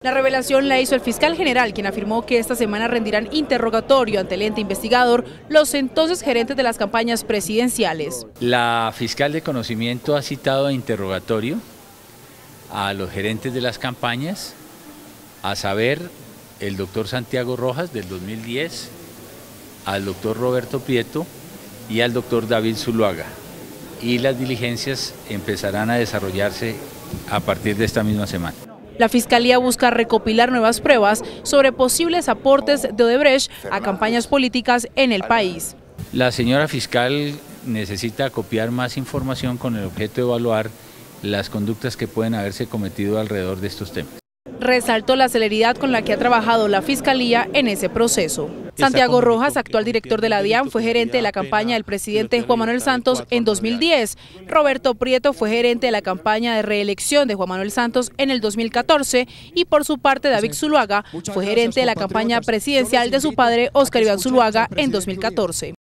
La revelación la hizo el fiscal general, quien afirmó que esta semana rendirán interrogatorio ante el ente investigador los entonces gerentes de las campañas presidenciales. La fiscal de conocimiento ha citado a interrogatorio a los gerentes de las campañas, a saber, el doctor Santiago Rojas del 2010, al doctor Roberto Prieto y al doctor David Zuluaga. Y las diligencias empezarán a desarrollarse a partir de esta misma semana. La Fiscalía busca recopilar nuevas pruebas sobre posibles aportes de Odebrecht a campañas políticas en el país. La señora fiscal necesita copiar más información con el objeto de evaluar las conductas que pueden haberse cometido alrededor de estos temas. Resaltó la celeridad con la que ha trabajado la Fiscalía en ese proceso. Santiago Rojas, actual director de la DIAN, fue gerente de la campaña del presidente Juan Manuel Santos en 2010. Roberto Prieto fue gerente de la campaña de reelección de Juan Manuel Santos en el 2014 y por su parte David Zuluaga fue gerente de la campaña presidencial de su padre Óscar Iván Zuluaga en 2014.